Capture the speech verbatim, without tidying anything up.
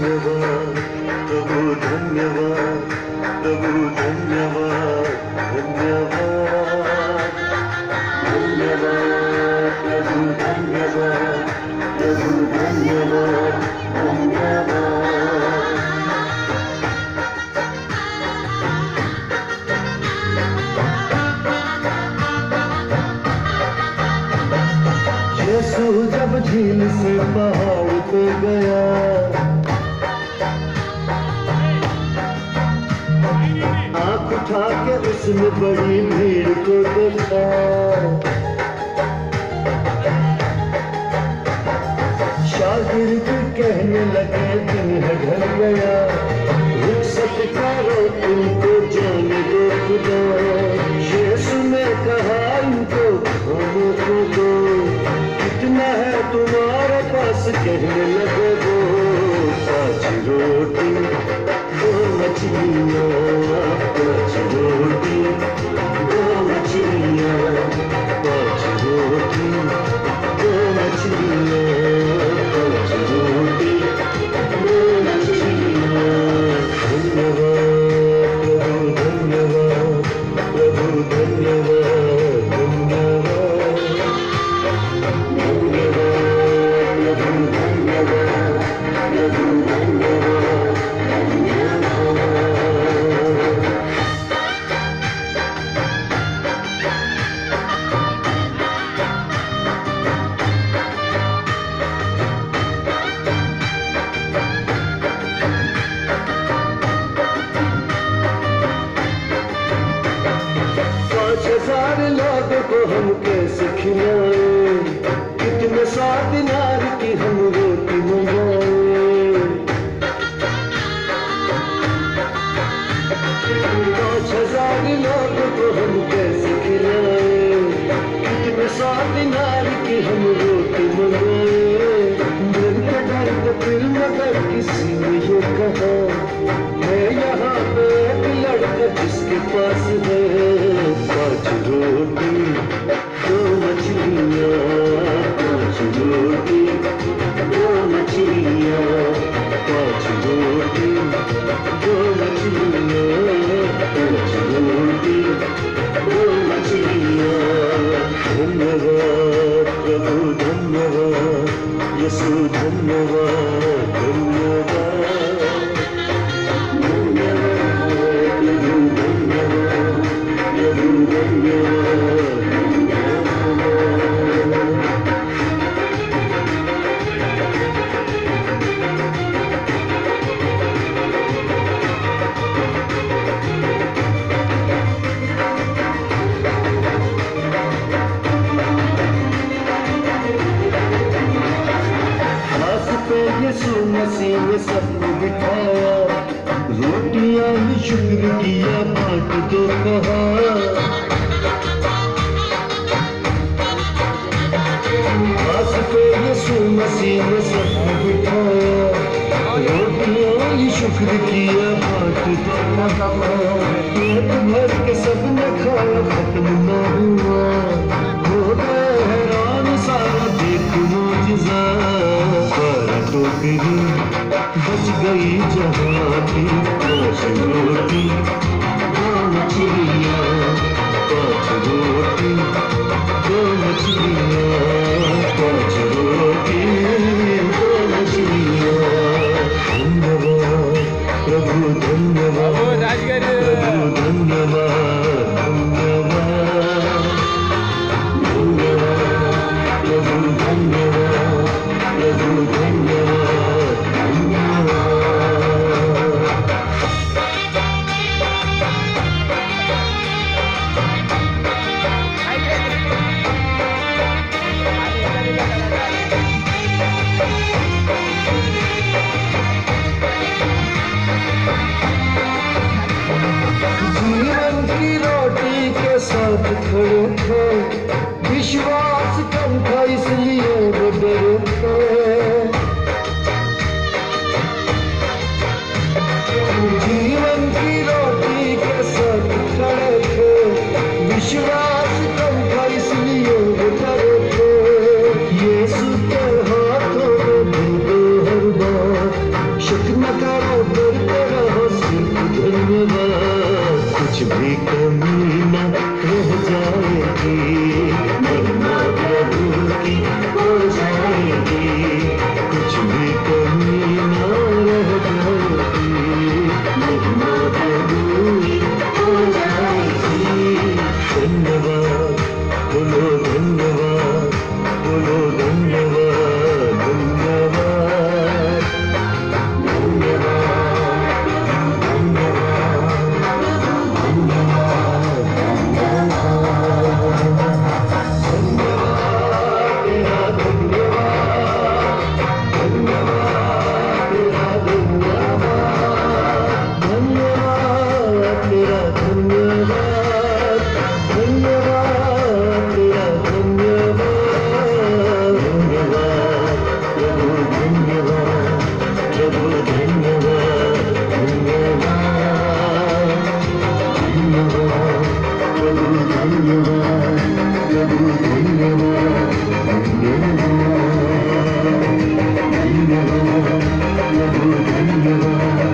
धन्यवाद प्रभु धन्यवाद प्रभु धन्यवाद धन्यवाद धन्यवाद प्रभु धन्यवाद प्रभु धन्यवाद धन्यवाद। यीशु जब झील से पहाड़ पे गया, आँख उठा के उसने बड़ी भीड़ को देखा। शागिर्द कहने लगे दिन है ढल गया, रुखसत करो तुमको जाने दो खुदा। यीशु ने कहा इनको खाने को दो, कितना है तुम्हारे पास कहने लगे वो। पाँच रोटी दो मछलियाँ, पाँच रोटी दो मछलियाँ, पाँच रोटी दो मछलियाँ, पाँच रोटी दो मछलियाँ। धन्यवाद प्रभु धन्यवाद प्रभु धन्यवाद धन्यवाद प्रभु धन्यवाद प्रभु धन्यवाद पाँच हजार लोगों को हम कैसे खिलाए, कितने सौ दिनार की हम रोटी मंगाए। पाँच हजार लोगों को हम कैसे खिलाए, कितने सौ दिनार की हम रोटी मंगाए। डरते डरते फिर मगर किसी ने ये कहा, मैं यहाँ पे एक लड़का जिसके पास है पाँच रोटी दो मछलियाँ, पाँच रोटी दो मछलियाँ, पाँच रोटी दो मछलियाँ, पाँच रोटी दो मछलियाँ। धन्यवाद प्रभु धन्यवाद यीशु धन्यवाद धन्यवाद धन्यवाद प्रभु धन्यवाद प्रभु धन्यवाद यीशु मसीह ने सबको बिठाया, रोटियां भी शुक्र किया बांट दो कहा। घास पे यीशु मसीह ने सबको बिठाया, रोटियां भी शुक्र किया बांट दो कहा। पेट भर के सबने खाया खत्म न हुआ, हो गए हैरान सारा देख मौजज़ा। टोकरी बच गई जहाँ की, पाँच रोटी दो मछलियाँ, पाँच रोटी दो मछलियाँ, पाँच रोटी दो मछलियाँ। धन्यवाद प्रभु धन्यवाद प्रभु धन्यवाद धन्यवाद धन्यवाद प्रभु धन्यवाद प्रभु धन्यवाद जीवन की रोटी के साथ खड़े थे, विश्वास कम था इसलिए वो डरे थे। जीवन की रोटी के साथ खड़े थे, विश्वास कम था इसलिए वो डरे थे। यीशु के हाथों में दे दो हर बात, शक कमी न रह जाएगी, महिमा प्रभु की हो जाएगी, कुछ भी कमी न रह जाएगी, महिमा प्रभु की हो जाएगी। धन्यवाद बोलो, धन्यवाद बोलो, धन्यवाद धन्यवाद धन्यवाद धन्यवाद।